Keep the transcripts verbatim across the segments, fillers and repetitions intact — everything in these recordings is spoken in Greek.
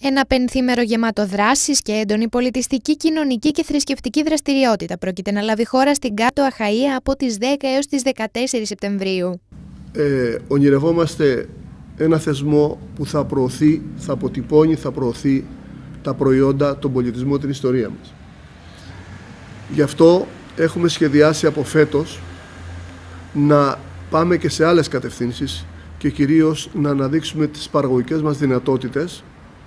Ένα πενθήμερο γεμάτο δράσεις και έντονη πολιτιστική, κοινωνική και θρησκευτική δραστηριότητα πρόκειται να λάβει χώρα στην Κάτω Αχαΐα από τις δέκα έως τις δεκατέσσερις Σεπτεμβρίου. Ε, ονειρευόμαστε ένα θεσμό που θα προωθεί, θα αποτυπώνει, θα προωθεί τα προϊόντα, τον πολιτισμό, την ιστορία μας. Γι' αυτό έχουμε σχεδιάσει από φέτος να πάμε και σε άλλες κατευθύνσεις και κυρίως να αναδείξουμε τις παραγωγικές μας δυνατότητες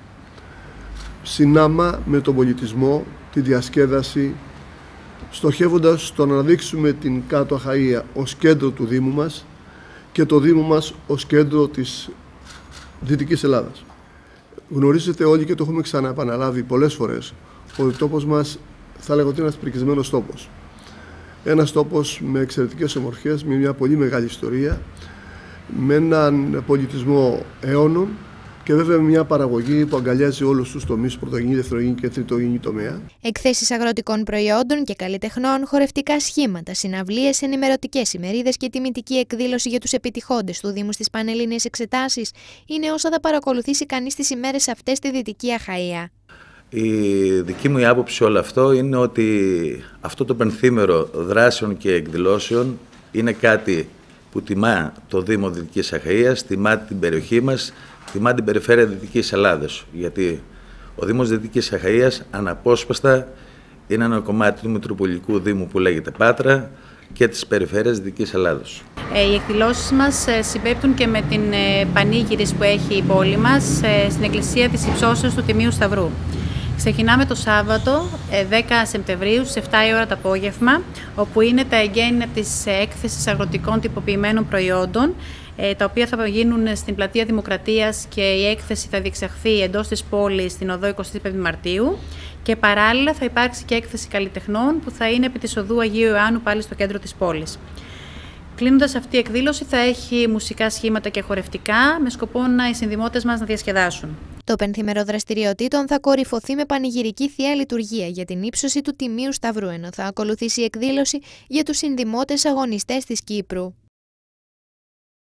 συνάμα με τον πολιτισμό, τη διασκέδαση, στοχεύοντας στο να αναδείξουμε την Κάτω Αχαΐα ως κέντρο του Δήμου μας και το Δήμο μας ως κέντρο της Δυτικής Ελλάδας. Γνωρίζετε όλοι και το έχουμε ξαναεπαναλάβει πολλές φορές ότι ο τόπος μας θα έλεγα ότι είναι ένας πρικισμένος τόπος. Ένας τόπος με εξαιρετικές ομορφιές, με μια πολύ μεγάλη ιστορία, με έναν πολιτισμό αιώνων και βέβαια μια παραγωγή που αγκαλιάζει όλους τους τομείς, πρωτογενή, δευτερογενή και τριτογενή τομέα. Εκθέσεις αγροτικών προϊόντων και καλλιτεχνών, χορευτικά σχήματα, συναυλίες, ενημερωτικές ημερίδες και τιμητική εκδήλωση για τους επιτυχόντες του Δήμου στις Πανελλήνιες Εξετάσεις είναι όσα θα παρακολουθήσει κανείς τις ημέρες αυτές στη Δυτική Αχαΐα. Η δική μου άποψη όλο αυτό είναι ότι αυτό το πενθήμερο δράσεων και εκδηλώσεων είναι κάτι που τιμά το Δήμο Δυτικής Αχαΐας, τιμά την περιοχή μας, τιμά την περιφέρεια Δυτικής Ελλάδας. Γιατί ο Δήμος Δυτικής Αχαΐας αναπόσπαστα είναι ένα κομμάτι του Μητροπολιτικού Δήμου που λέγεται Πάτρα και της περιφέρειας Δυτικής Ελλάδας. Οι εκδηλώσεις μας συμπέπτουν και με την πανήγυρις που έχει η πόλη μας στην Εκκλησία της Υψώσεως του Τιμίου Σταυρού. Ξεκινάμε το Σάββατο δέκα Σεπτεμβρίου στις επτά η ώρα το απόγευμα, όπου είναι τα εγγένεια της έκθεσης αγροτικών τυποποιημένων προϊόντων, τα οποία θα γίνουν στην Πλατεία Δημοκρατίας και η έκθεση θα διεξαχθεί εντός της πόλης στην οδό εικοστή πέμπτη Μαρτίου και παράλληλα θα υπάρξει και έκθεση καλλιτεχνών που θα είναι επί της οδού Αγίου Ιωάννου πάλι στο κέντρο της πόλης. Κλείνοντας αυτή η εκδήλωση θα έχει μουσικά σχήματα και χορευτικά με σκοπό να οι συνδημότες μας να διασκεδάσουν. Το πενθήμερο δραστηριοτήτων θα κορυφωθεί με πανηγυρική θεία λειτουργία για την ύψωση του Τιμίου Σταυρού, ενώ θα ακολουθήσει εκδήλωση για τους συνδημότες αγωνιστές της Κύπρου.